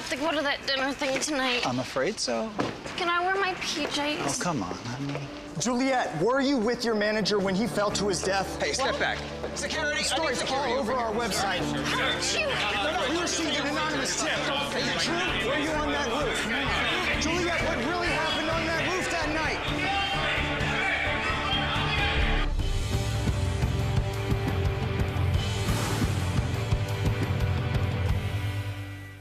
have to go to that dinner thing tonight. I'm afraid so. Can I wear my PJs? Oh, come on, honey. Juliet, were you with your manager when he fell to his death? Hey, step back. Security, Stories all over our website. Hurt you? No, we received an anonymous